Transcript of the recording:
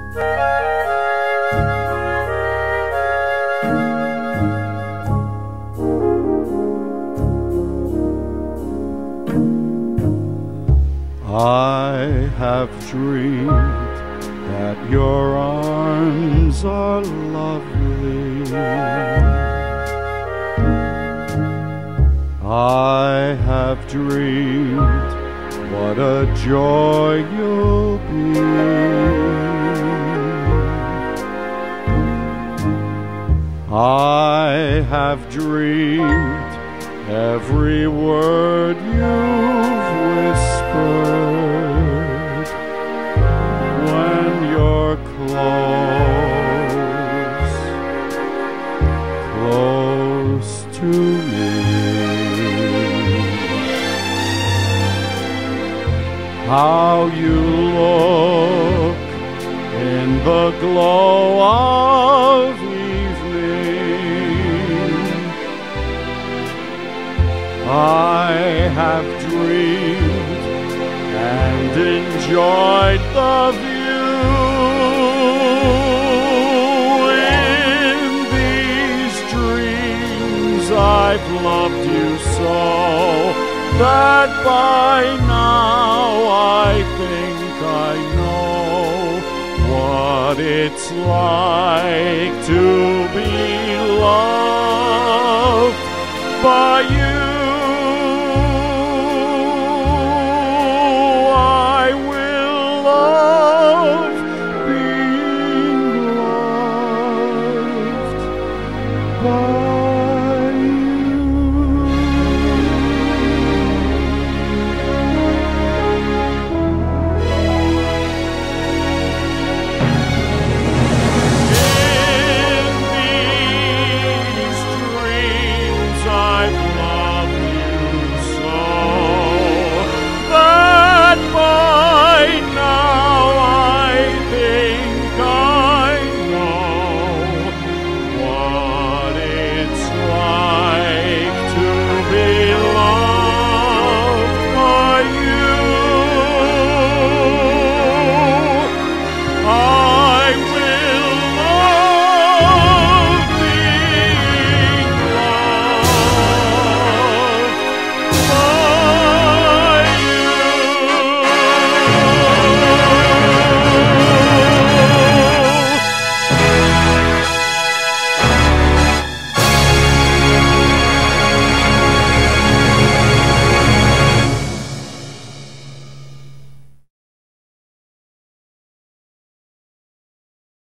I have dreamed that your arms are lovely. I have dreamed what a joy you'll be. I have dreamed every word you've whispered when you're close to me. How you look in the glow of evening. I have dreamed and enjoyed the view. In these dreams I've loved you so that by now I think I know what it's like to be loved by you.